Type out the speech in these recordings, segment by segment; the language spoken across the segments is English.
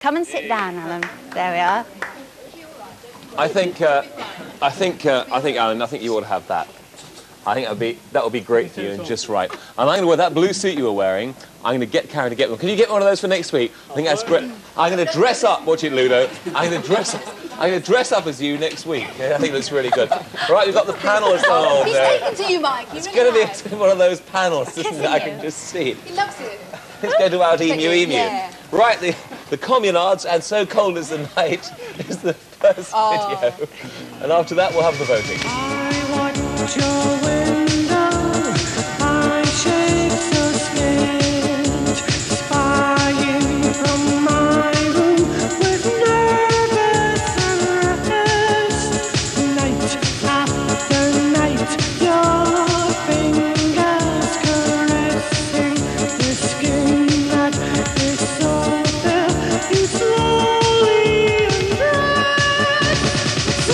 Come and sit down, Alan. There we are. I think, Alan, I think you ought to have that. I think that would be great for you and just right. And I'm going to wear that blue suit you were wearing. I'm going to get Karen to get one. Can you get one of those for next week? I think that's great. I'm going to dress up. Watch it, Ludo. I'm going to dress up as you next week. Yeah, I think that's really good. Right, we've got the panels. Oh, he's taken to you, Mike. It's going to be one of those panels, isn't it? I can just see it. He loves it. It's going to out emu. Yeah. Right, the communards and So Cold Is the Night is the first video. And after that, we'll have the voting. I watch your window, I shake suspense, spying from my room with nervous unrest. Night after night, your fingers caressing the skin that is so thin, you slowly undress.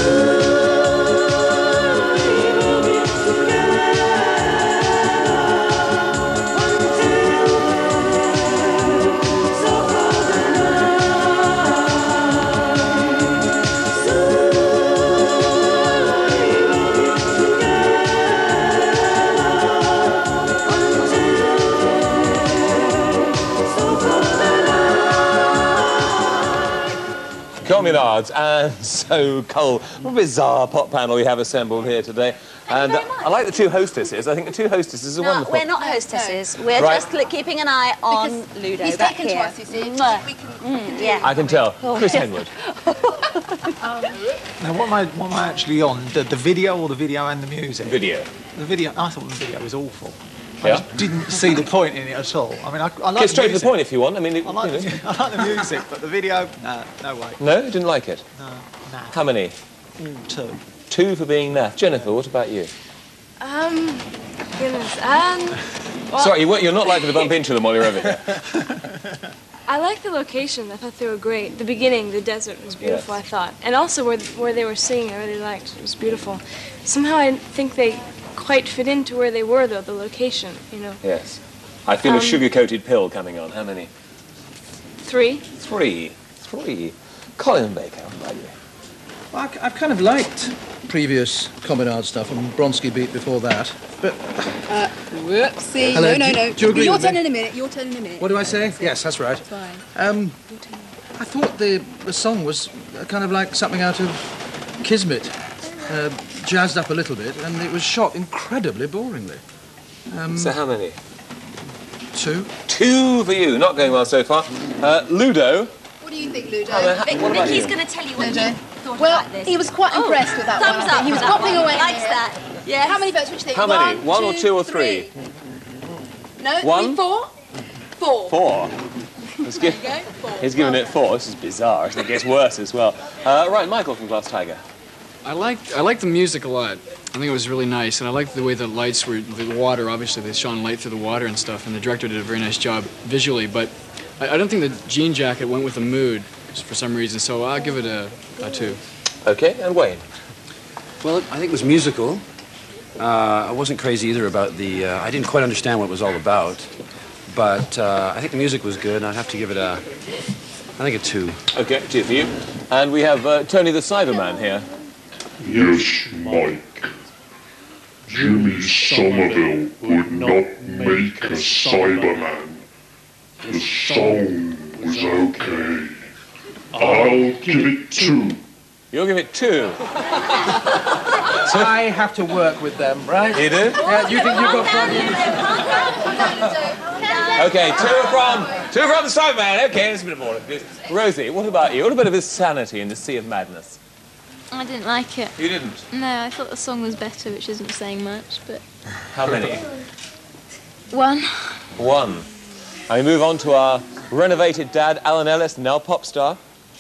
Communards and So Cold. What a bizarre pop panel we have assembled here today. And I like the two hostesses. I think the two hostesses are wonderful. We're not hostesses. We're just keeping an eye on Ludo He's back taken here. to us, you see. We can Yeah. I can tell. Chris Henwood. Now, what am I actually on? The video or the video and the music? Video. The video. I thought the video was awful. Yeah? I just didn't see the point in it at all. I mean, I like Get straight the to the point if you want. I mean, I like the music, but the video, no way. No, you didn't like it? No, nah. How many? 2. 2 for being naff. Jennifer, what about you? Goodness, well, Sorry, you're not likely to bump into them while you're over here. I like the location. I thought they were great. The beginning, the desert was beautiful, Yes. I thought. And also where they were singing, I really liked. It was beautiful. Somehow I think they quite fit into where they were, though, the location, you know. Yes. I feel a sugar-coated pill coming on. How many? 3. 3. 3. Colin Baker, how about you? Well, I've kind of liked previous Communard stuff and Bronski Beat before that, but... Whoopsie. Hello, No. do you agree Your with turn me? in a minute. Your turn in a minute. What do I say? Yes, that's right. Fine. I thought the song was kind of like something out of Kismet, jazzed up a little bit, and it was shot incredibly boringly. So how many? 2. 2 for you. Not going well so far. Ludo. What do you think, Ludo? What about Vicky's you? going to tell you what Ludo? he thought Well, about this. he was quite impressed with that one. Thumbs I think. up He was for that popping one. away. Likes here. that. Yes. How many votes? Which thing? How many? 1 or 2 or 3? No, 1? 4? 4. 4. He's given it 4. This is bizarre. It gets worse as well. Right, Michael from Glass Tiger. I liked the music a lot. I think it was really nice, and I liked the way the lights were, the water, obviously, they shone light through the water and stuff, and the director did a very nice job visually, but I don't think the jean jacket went with the mood for some reason, so I'll give it a 2. Okay, and Wayne. Well, I think it was musical. I wasn't crazy either about the... I didn't quite understand what it was all about, but I think the music was good, and I'd have to give it a... I think a 2. Okay, 2 for you. And we have Tony the Cyberman here. Yes, Mike. Jimmy Somerville would not make a Cyberman. The song was okay. I'll give it 2. You'll give it 2. I have to work with them, right? You do? Yeah, you think you've got problems? Okay, 2 from the Cyberman. Okay, there's a bit more of this. Rosie, what about you? What about his sanity in the Sea of Madness? I didn't like it. You didn't? No, I thought the song was better, which isn't saying much, but... How many? 1. 1. And we move on to our renovated dad, Alan Ellis, now pop star.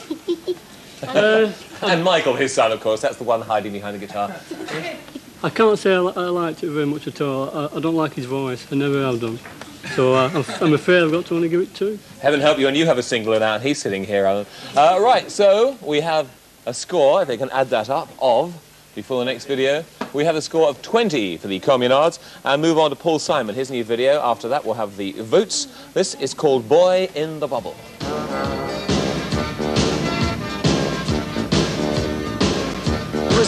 And Michael, his son, of course. That's the one hiding behind the guitar. I can't say I liked it very much at all. I don't like his voice. I never have done. So I'm afraid I've got to only give it 2. Heaven help you, and you have a single now, and he's sitting here, Alan. Right, so we have a score, if they can add that up, of, before the next video, we have a score of 20 for the Communards, and move on to Paul Simon, his new video. After that, we'll have the votes. This is called Boy in the Bubble.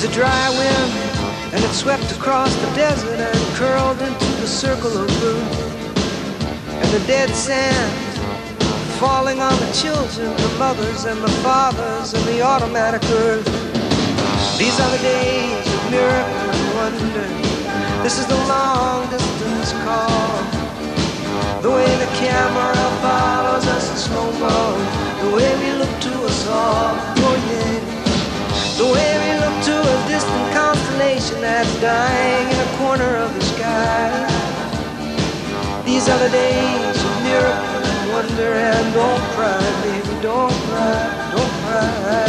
was a dry wind, and it swept across the desert and curled into the circle of blue. And the dead sand falling on the children, the mothers and the fathers, and the automatic earth. These are the days of miracle and wonder. This is the long distance call. The way the camera follows us in slow-mo, the way we look to us all, oh yeah. The way we look to a distant constellation that's dying in a corner of the sky. These are the days of miracle and wonder, and don't cry, baby, don't cry, don't cry.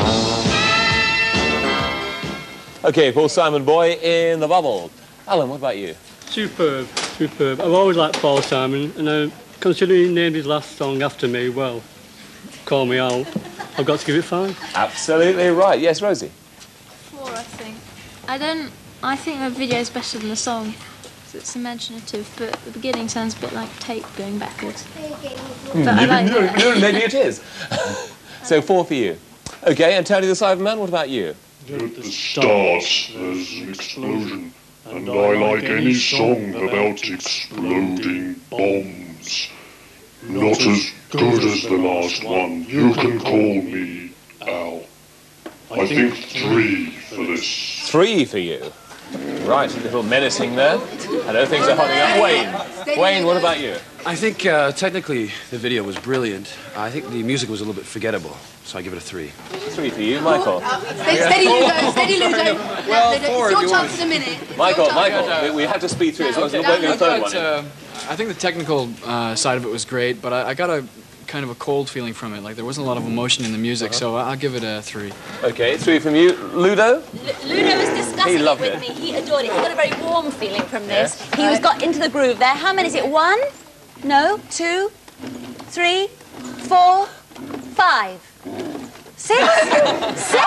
Okay, Paul Simon, Boy in the Bubble. Alan, what about you? Superb, superb. I've always liked Paul Simon, and considering he named his last song after me, well, call me out. I've got to give it 5. Absolutely right. Yes, Rosie? 4, I think. I think the video is better than the song. It's imaginative, but the beginning sounds a bit like tape going backwards. But I like it. Maybe it is. So 4 for you. Okay, and Tony the Cyberman, what about you? At the start, there's an explosion, and I like any song about exploding bombs. Not as good as the last one. You can call me Al. I think 3 for this. 3 for you. Right, a little menacing there. I know things are hotting up. Wayne. Wayne, what about you? I think technically the video was brilliant. I think the music was a little bit forgettable, so I give it a 3. 3 for you. Michael? Steady, Ludo, steady, Ludo. Well, Ludo, 4 it's if your you chance want. in a minute. Michael, we have to speed through as long as we're not going to the third one. I think the technical side of it was great, but I got a kind of a cold feeling from it. Like there wasn't a lot of emotion in the music, so I'll give it a 3. Okay, 3 from you. Ludo? Ludo was discussing it with me. He adored it. He got a very warm feeling from this. He was got into the groove there. How many is it? 1? No? 2? 3? 4? 5? 6? 6?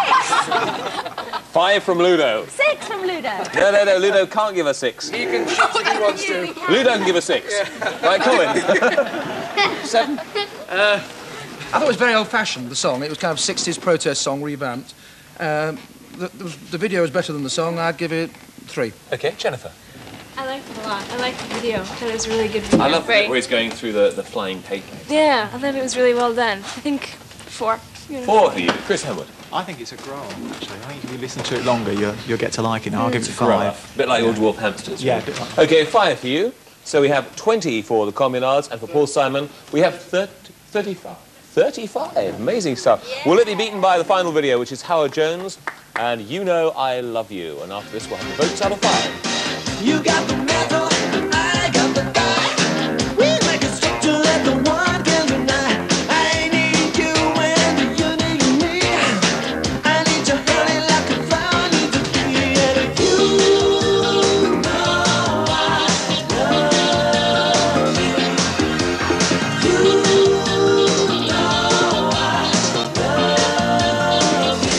5 from Ludo. 6 from Ludo. No, Ludo can't give a 6. He can choose if he wants to. Ludo can give a 6. Yeah. Right, Colin? 7. I thought it was very old-fashioned, the song. It was kind of 60s protest song revamped. The video was better than the song. I'd give it 3. Okay, Jennifer? I liked it a lot. I liked the video. I thought it was a really good video. I love where he's going through the flying paper. Yeah, I thought it was really well done. I think 4. 4 for you. Chris Hemwood? I think it's a grow, actually. I think if you listen to it longer, you'll get to like it. I'll give it 5. A bit like your dwarf hamsters. Yeah, a bit like. Okay, 5 for you. So we have 20 for the Communards, and for Paul Simon, we have 35. 35. Amazing stuff. Yeah. Will it be beaten by the final video, which is Howard Jones, and You Know I Love You. And after this, we'll have the votes out of 5. You got the metal, and I got the guy. We make it stick to let the one can deny. I need you when you need me. I need your honey like a flower needs a bee. And you know I love you. You know I love you.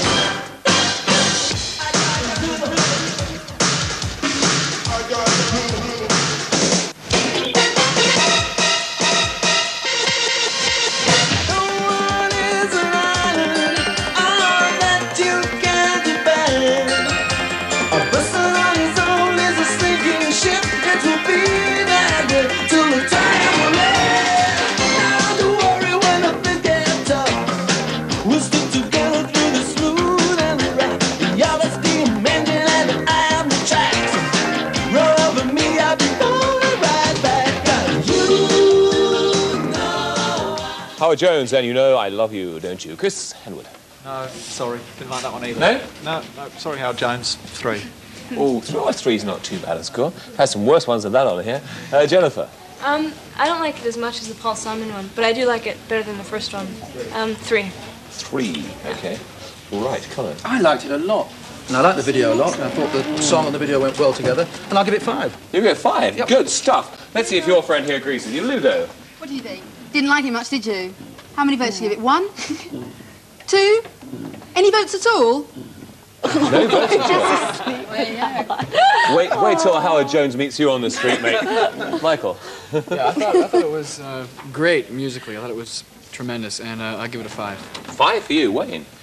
Howard Jones, and You Know I Love You, don't you? Chris Henwood? No, sorry. Didn't like that one either. No? No, sorry, Howard Jones. 3. Oh, 3's not too bad a score. Had some worse ones than that on here. Jennifer? I don't like it as much as the Paul Simon one, but I do like it better than the first one. 3. 3, okay. All right, Colin? I liked it a lot. And I liked the video a lot. And I thought the song and the video went well together. And I'll give it 5. You give it 5? Yep. Good stuff. Let's see if your friend here agrees with you. Ludo? What do you think? Didn't like it much, did you? How many votes did you give it? 1? 2? Any votes at all? No votes at all. Wait till Howard Jones meets you on the street, mate. Michael? Yeah, I thought it was great musically. I thought it was tremendous, and I'll give it a 5. 5 for you, Wayne?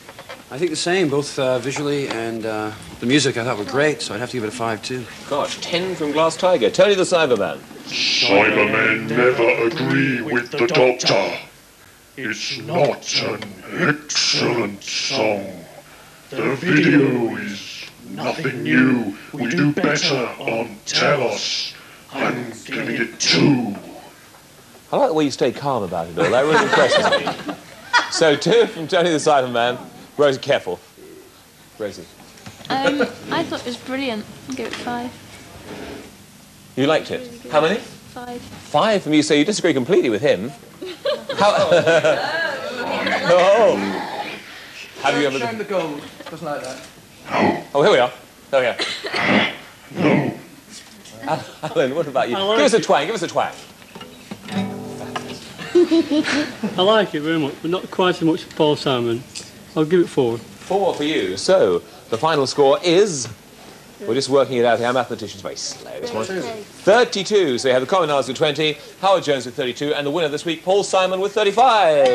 I think the same, both visually and the music I thought were great, so I'd have to give it a 5 too. Gosh, 10 from Glass Tiger. Tony the Cyberman. Cybermen never agree with the Doctor. It's not an excellent song. The video is nothing new. We do better on Tell Us. I'm giving it 2. I like the way you stay calm about it all. That really impresses me. So 2 from Tony the Cyberman. Rosie, careful. Rosie. I thought it was brilliant. I'll give it 5. You liked it? How many? 5. 5 from you, so you disagree completely with him. How... Oh. Have you ever... Show him the gold. Doesn't like that. Oh, here we are. Oh, yeah. Alan, what about you? Give us a twang, give us a twang. I like it very much, but not quite as much as Paul Simon. I'll give it 4. 4 for you. So, the final score is... We're just working it out here. Our mathematician's very slow this morning. 32. So you have the common answer with 20, Howard Jones with 32, and the winner this week, Paul Simon with 35.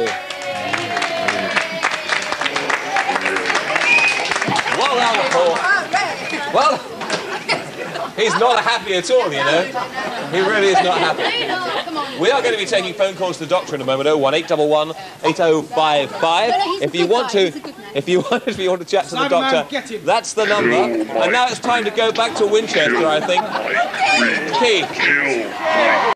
Well done, Paul. Well, he's not happy at all, you know. He really is not happy. We are going to be taking phone calls to the doctor in a moment. 01811 8055. If you want to chat to the doctor, that's the number. And now it's time to go back to Winchester, I think. Keith.